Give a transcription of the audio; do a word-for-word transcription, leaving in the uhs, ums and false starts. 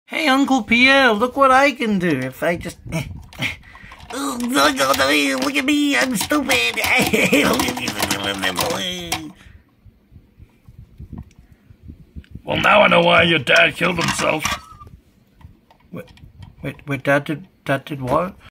Hey, Uncle Pierre, look what I can do if I just... Oh, look at me, I'm stupid. Well, now I know why your dad killed himself. Wait, wait, wait, Dad did, Dad did what?